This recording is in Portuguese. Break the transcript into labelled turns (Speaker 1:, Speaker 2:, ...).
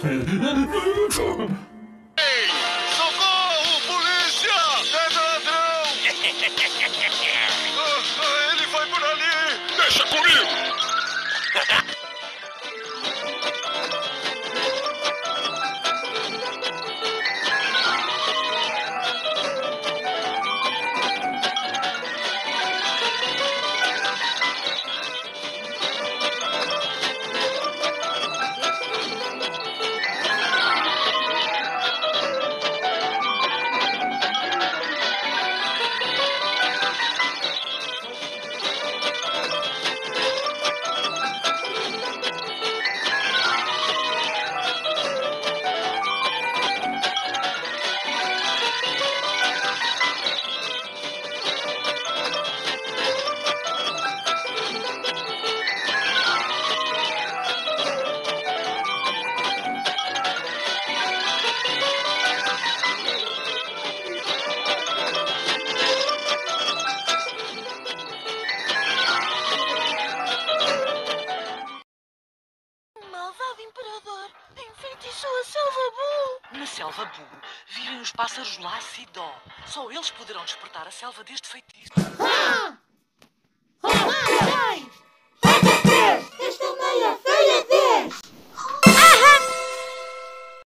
Speaker 1: Ei, socorro, polícia! Pega o ladrão! Ele vai por ali! Deixa comigo!
Speaker 2: Malvado imperador enfeitiçou a selva Boo.
Speaker 3: Na selva Boo vivem os pássaros Lacidó. Só eles poderão despertar a selva deste feitiço.